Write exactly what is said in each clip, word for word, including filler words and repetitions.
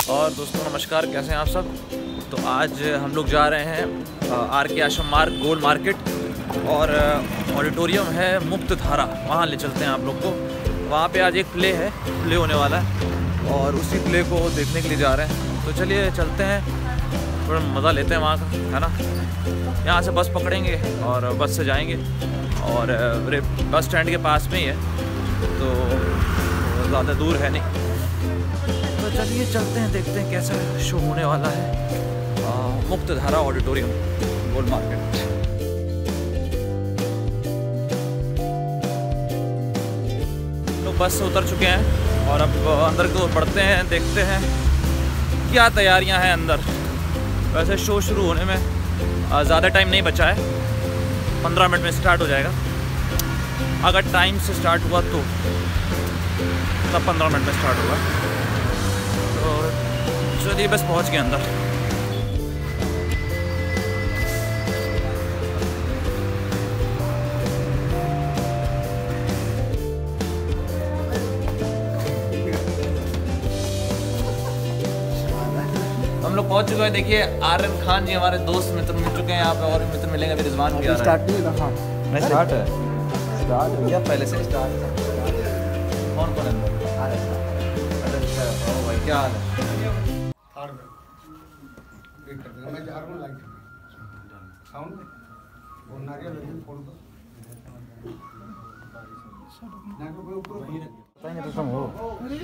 और दोस्तों नमस्कार, कैसे हैं आप सब। तो आज हम लोग जा रहे हैं आर के आश्रम मार्ग गोल मार्केट और ऑडिटोरियम है मुक्त धारा, वहाँ ले चलते हैं आप लोग को। वहाँ पे आज एक प्ले है, प्ले होने वाला है और उसी प्ले को देखने के लिए जा रहे हैं। तो चलिए चलते हैं, थोड़ा मज़ा लेते हैं वहाँ का, है ना। यहाँ से बस पकड़ेंगे और बस से जाएंगे और बस स्टैंड के पास में ही है, तो ज़्यादा दूर है नहीं। तो चलिए चलते हैं, देखते हैं कैसा शो होने वाला है आ, मुक्त धारा ऑडिटोरियम गोल मार्केट। लोग बस से उतर चुके हैं और अब अंदर की ओर बढ़ते हैं, देखते हैं क्या तैयारियां हैं अंदर। वैसे शो शुरू होने में ज़्यादा टाइम नहीं बचा है, पंद्रह मिनट में स्टार्ट हो जाएगा। अगर टाइम से स्टार्ट हुआ तो तब पंद्रह मिनट में स्टार्ट होगा। तो चलिए बस पहुंच गए अंदर। हम लोग पहुंच चुके हैं। देखिए आर्यन खान जी हमारे दोस्त मित्र मिल चुके हैं यहाँ पे, और भी मित्र मिलेंगे। अभी रिजवान भी आ रहा है। स्टार्ट नहीं रहा, नहीं स्टार्ट है, स्टार्ट हो गया पहले से स्टार्ट। कौन कौन है? ओ भाई क्या हाल है? मैं जा रहा हूँ लाइट साउंड और नारियल लगी फोड़ दो ना को कोई ऊपर बताएंगे तो तुम हो। अरे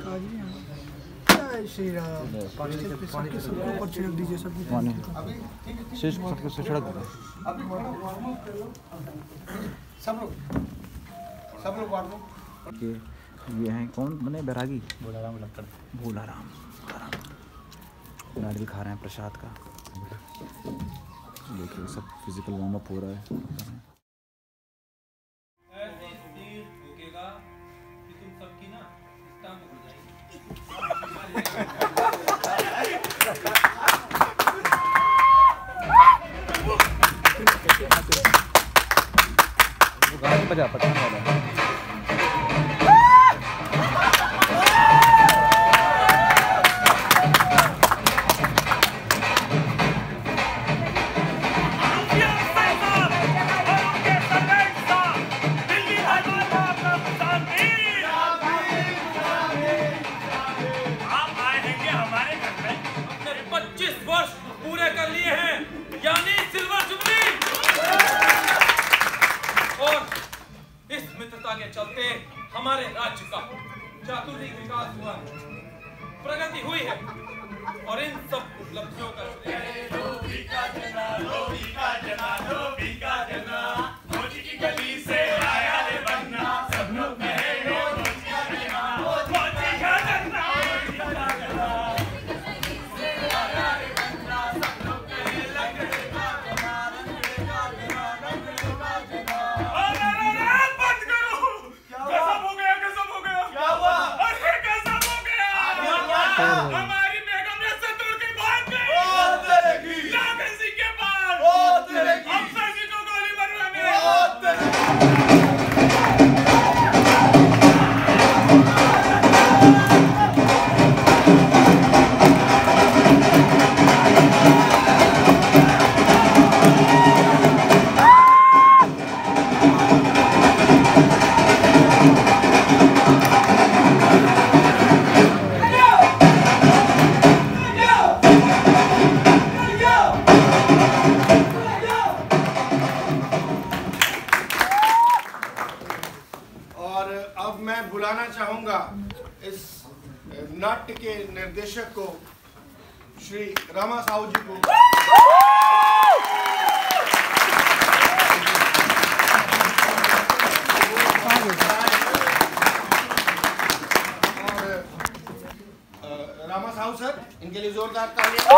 जय श्री राम। पानी के पानी के सबके ऊपर छिड़क दीजिए, सब पानी अभी ठीक है, शीश सबके से छिड़क दो। अभी सब लोग सब लोग बांट दो। ये ये हैं कौन बने? बैरागी भोलाराम लक्कड़, भोलाराम नारियल खा रहे हैं प्रसाद का। देखिए सब फिजिकल वार्म अप हो रहा है। गाड़ी बजा पठान वाला है। पूरे कर लिए हैं, यानी सिल्वर जुबली। और इस मित्रता के चलते हमारे राज्य का चातुर्य विकास हुआ है, प्रगति हुई है और इन सब उपलब्धियों का मोदी की गली से आया रे बन्ना, सब लोग कहे मोदी का जना, मोदी का जना। हमारी बेगम ने सतुर के बाद में लाखसी के बाद हम सजी को गोली मरवाने। बुलाना चाहूंगा इस नाट्य के निर्देशक को, श्री रामा साहू जी को। और रामा साहू सर, इनके लिए जोरदार तालियां।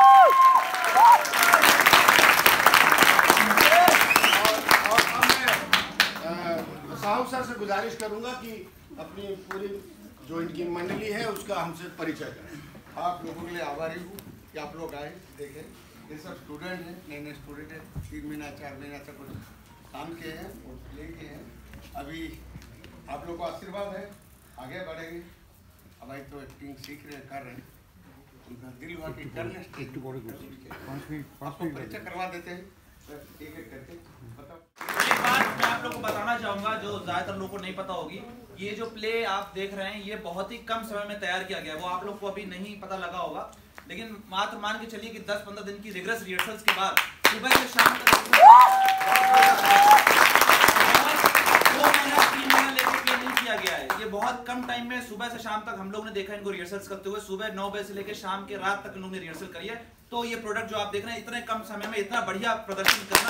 और अब मैं साहू सर से गुजारिश करूंगा कि अपनी पूरी जो इनकी मंडली है उसका हमसे परिचय करें। आप लोगों के लिए आभारी हूँ कि आप लोग आए। देखें ये सब स्टूडेंट हैं, नए नए स्टूडेंट हैं, तीन महीना चार महीना से कुछ काम के हैं और प्ले के हैं। अभी आप लोग को आशीर्वाद है, आगे बढ़ेंगे। अब भाई तो एक्टिंग सीख रहे कर रहे हैं, दिल हुआ कि करने आपको परिचय करवा देते हैं एक एक करके। एक बात मैं आप लोगों को बताना चाहूंगा जो ज्यादातर लोगों को नहीं पता होगी, ये जो प्ले आप देख रहे हैं ये बहुत ही कम समय में तैयार किया गया है। वो आप लोग को अभी नहीं पता लगा होगा, लेकिन मात्र मान के चलिए कि दस पंद्रह दिन की रिगरस रिहर्सल्स के बाद सुबह से शाम तक दो महीना तीन महीना लेकर प्ले नहीं किया गया है। ये बहुत कम टाइम में सुबह से शाम तक हम लोग ने देखा इनको रिहर्सल्स करते हुए। सुबह नौ बजे से लेकर शाम के रात तक इन लोगों ने रिहर्सल करी है। तो ये प्रोडक्ट जो आप देख रहे हैं इतने कम समय में इतना बढ़िया प्रदर्शन करना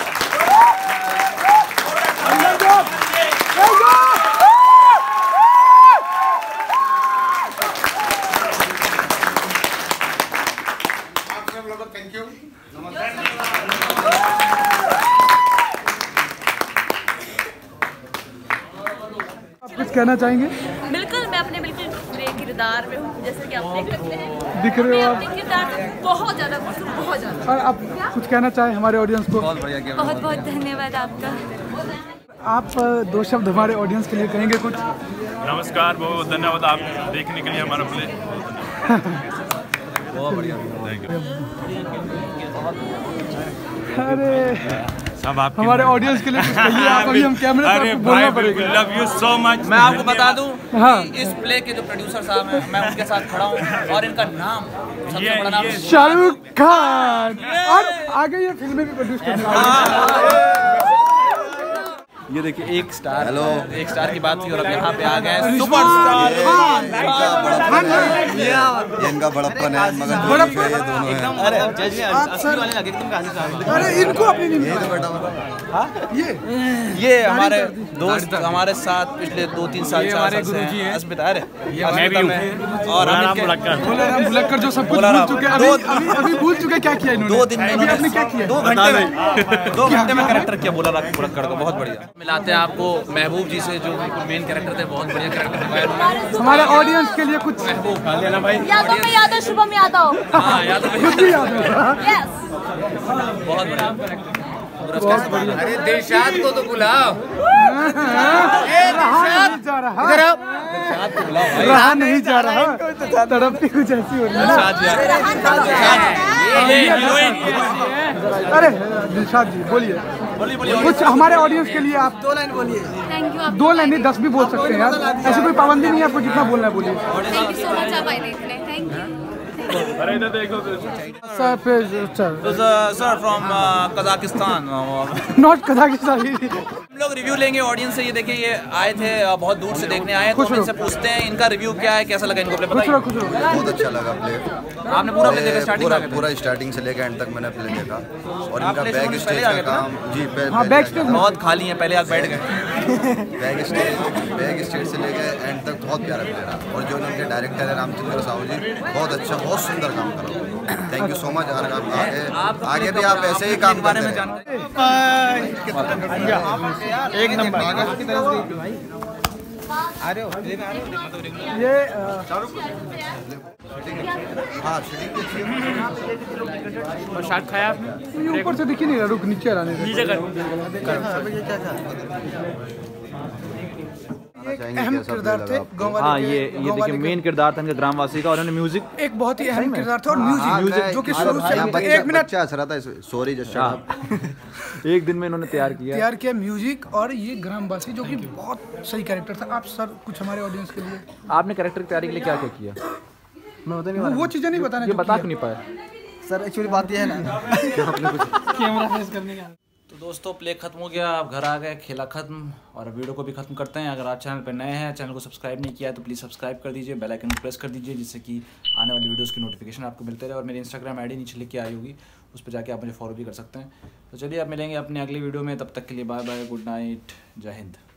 आप सब लोगों को थैंक यू। आप कुछ कहना चाहेंगे? बिल्कुल, मैं अपने बिल्कुल नए किरदार में हूँ, जैसे कि आप देख सकते हैं दिख रहे हो आप? अपने किरदार में बहुत ज़्यादा खुश हूँ, बहुत ज़्यादा। और आप कुछ कहना चाहें हमारे ऑडियंस को? बहुत बहुत धन्यवाद आपका। आप दो शब्द हमारे ऑडियंस के लिए कहेंगे कुछ? नमस्कार, बहुत बहुत धन्यवाद आप देखने के लिए हमारा प्ले। बहुत बढ़िया, थैंक यू। अरे सब आप हमारे ऑडियंस के लिए कुछ कहिए आप, अभी हम कैमरे पर आपको बोलना पड़ेगा। Love you so much. मैं आपको बता दूं हाँ। कि इस प्ले के जो प्रोड्यूसर साहब हैं मैं उनके साथ खड़ा हूं और इनका नाम सबसे ये- बड़ा नाम ये- शाहरुख खान। और आगे ये फिल्में भी प्रोड्यूस करने वाले हैं। ये देखिए एक स्टार, हेलो एक स्टार की बात की और अब यहाँ पे आ गए सुपरस्टार। ये इनका बड़प्पन है, मगर जो ये दोनों हैं। अरे अरे इनको अपनी नहीं ये तो बेटा ये ये हमारे दोस्त हमारे साथ पिछले दो तीन साल चार साल से हैं। अस्मिता अरे अस्मिता में और अमित के बोलाराम भुलक्कर जो सब कुछ भूल चुके हैं। अभी अभी अभी भूल चुके क्या किया इन्होंने? दो दिन में अभी आपने क्या किया? दो घंटे में दो घंटे में कैरेक्टर किया बोलाराम भुलक्कर को, बहुत बढ़िया। मिलाते हैं आपको महबूब जी से जो मेन कैरेक्टर थे, बहुत बढ़िया कैरेक्टर निभाया उन्होंने। हमारे ऑडियंस के लिए कुछ यादव में यादव, शुभम यादव। हाँ याद है, कुछ भी याद है? यस। बहुत बढ़िया। बहुत बढ़िया। अरे दिलशाद को तो बुलाओ। रहा नहीं जा रहा रहा नहीं जा रहा तड़प भी कुछ ऐसी हो रही है ना। अरे दिलशाद जी बोलिए कुछ हमारे ऑडियंस के लिए। आप दो लाइन बोलिए। थैंक यू आप। दो लाइन नहीं दस भी बोल सकते हैं यार, ऐसी कोई पाबंदी नहीं है आपको, जितना बोलना है बोलिए। थैंक यू सो मच आप आए देखने। Thank you. अरे इधर देखो सर फिर sir from Kazakhstan. Not Kazakhstan. हम लोग रिव्यू लेंगे ऑडियंस से। ये देखिए ये आए थे uh, बहुत दूर से देखने आए, तो हम इनसे पूछते हैं इनका रिव्यू क्या है, कैसा लगा इनको प्ले, खुश बताइए। रहो खुश रहो। बहुत अच्छा लगा प्ले। आपने पूरा प्ले देखा स्टार्टिंग पूरा में? पूरा स्टार्टिंग से लेकर एंड तक मैंने प्ले देखा और आप इनका प्ले बैक शुरू में स्टेज पहले आ का गए थे ना? काम जी पहले हाँ, बैक स्टेज में। बहुत खाली है, पहले आप बैठ गए। बैक स्टेज बैक स्टेज से लेकर एंड तक बहुत प्यारा प्ले रहा और जो इनके डायरेक्टर है रामचंद्र साहू जी, बहुत अच्छा बहुत सुंदर काम करा। Thank you so much. आगे आगे भी आप ऐसे ही काम बारे करते में रहें। जानो। एक नंबर ये हाँ शूटिंग भी अच्छी है। शॉट खाया आपने? ये ऊपर से दिखी नहीं रहा, रुक नीचे आने दे। अहम किरदार थे गाँव वाले। हाँ ये ये देखिए मेन किरदार था इनका ग्रामवासी का, और उन्होंने म्यूजिक एक बहुत ही अहम किरदार था और म्यूजिक म्यूजिक जो कि शुरू से एक मिनट बच्चा हंस रहा था, सॉरी जस्ट एक दिन में इन्होंने तैयार किया। तैयार किया म्यूजिक और ये ग्रामवासी जो कि बहुत सही कैरेक्टर था। आप सर कुछ हमारे ऑडियंस के लिए आपने कैरेक्टर की तैयारी के लिए क्या क्या किया? वो, वो चीजें नहीं बताना ये बता क्यों नहीं पाया? सर एक्चुअली बात ये है ना कैमरा फेस करने का। तो दोस्तों प्ले खत्म हो गया, आप घर आ गए, खेला खत्म, और वीडियो को भी खत्म करते हैं। अगर आप चैनल पर नए हैं, चैनल को सब्सक्राइब नहीं किया है तो प्लीज़ सब्सक्राइब कर दीजिए, बेल आइकन को प्रेस कर दीजिए, जिससे कि आने वाली वीडियोस की नोटिफिकेशन आपको मिलते रहे। और मेरी इंस्टाग्राम आईडी नीचे लिख के आई होगी, उस पर जाके आप मुझे फॉलो भी कर सकते हैं। तो चलिए अब मिलेंगे अपने अगली वीडियो में, तब तक के लिए बाय बाय, गुड नाइट, जय हिंद।